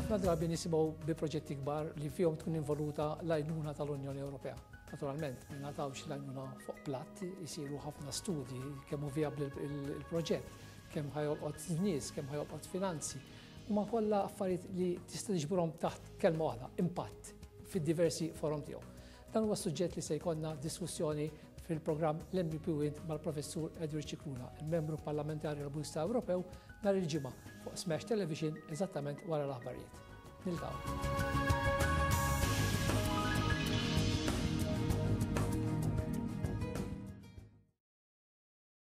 ħafna drabi nisimgħu bi proġetti kbar li fihom tkun involuta l-għajnuna tal-Unjoni Ewropea. Naturalment, ma jingħatawx l-għajnuna fuq platt, isiru ħafna studji kemm hu vijabbli il-proġett, kemm ħajolqot nies, kemm ħajolqot finanzi. Huma kollha affarijiet li tista' tiġburhom taħt kelma waħda, impatt, fid-diversi forum tiegħu. Dan huwa suġġett li se jkollna diskussjoni fil-programm l-MVP Wind mal-Professur Edward Cicluna, il-membru parlamentari Robusta Ewropew, nhar il-ġimgħa fuq Smash Television eżattament wara l-aħbarijiet. Nilqgħu.